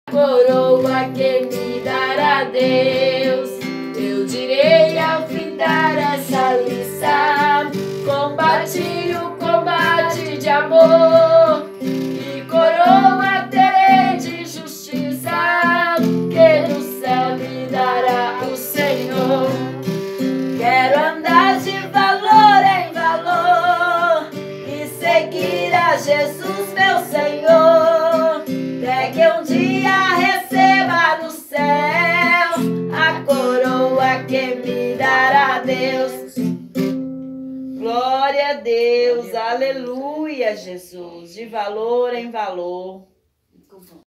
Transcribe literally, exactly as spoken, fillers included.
coroa que me dará Deus. Eu direi ao findar essa lição: combati o combate de amor, e coroa terei de justiça, que no céu me dará o Senhor. Quero andar de valor em valor e seguir a Jesus, meu Senhor, até que um dia receba no céu a coroa que me dará Deus. Glória a Deus, aleluia, Jesus, de valor em valor.